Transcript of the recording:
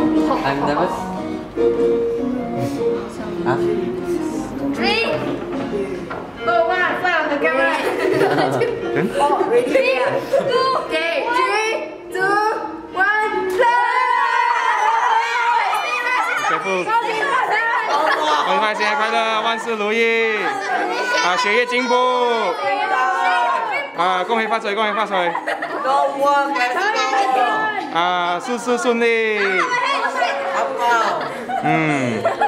I'm nervous. Huh? 3, 2, 1, fire on the camera. Oh, ready? 3, 2, okay, 3, 2, 1, Careful. 恭喜发财，快乐，万事如意，学业进步，恭喜发财，恭喜发财，事事顺利，嗯。